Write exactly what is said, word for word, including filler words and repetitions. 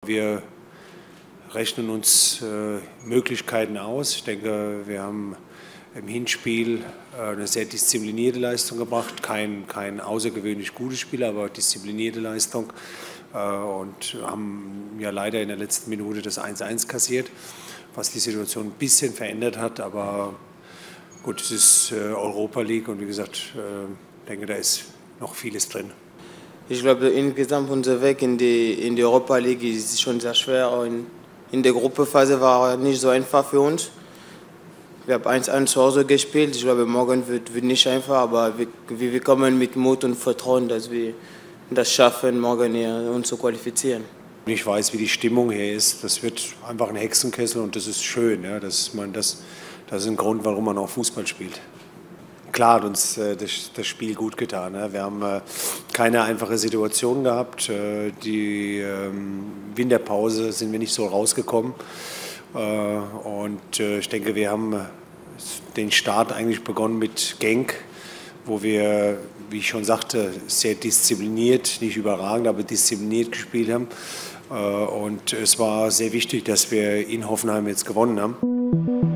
Wir rechnen uns äh, Möglichkeiten aus. Ich denke, wir haben im Hinspiel äh, eine sehr disziplinierte Leistung gebracht. Kein, kein außergewöhnlich gutes Spiel, aber disziplinierte Leistung. Äh, und haben ja leider in der letzten Minute das eins eins kassiert, was die Situation ein bisschen verändert hat. Aber gut, es ist äh, Europa League und wie gesagt, äh, ich denke, da ist noch vieles drin. Ich glaube, insgesamt unser Weg in die, in die Europa League ist schon sehr schwer. Und in der Gruppenphase war es nicht so einfach für uns. Wir haben eins eins zu Hause gespielt. Ich glaube, morgen wird, wird nicht einfach, aber wir, wir kommen mit Mut und Vertrauen, dass wir das schaffen, morgen hier uns zu qualifizieren. Ich weiß, wie die Stimmung hier ist. Das wird einfach ein Hexenkessel und das ist schön. Ja? Das, man, das, das ist ein Grund, warum man auch Fußball spielt. Klar hat uns äh, das, das Spiel gut getan. Ne? Wir haben äh, keine einfache Situation gehabt. Äh, die ähm, Winterpause sind wir nicht so rausgekommen. Äh, und äh, ich denke, wir haben den Start eigentlich begonnen mit Genk, wo wir, wie ich schon sagte, sehr diszipliniert, nicht überragend, aber diszipliniert gespielt haben. Äh, und es war sehr wichtig, dass wir in Hoffenheim jetzt gewonnen haben.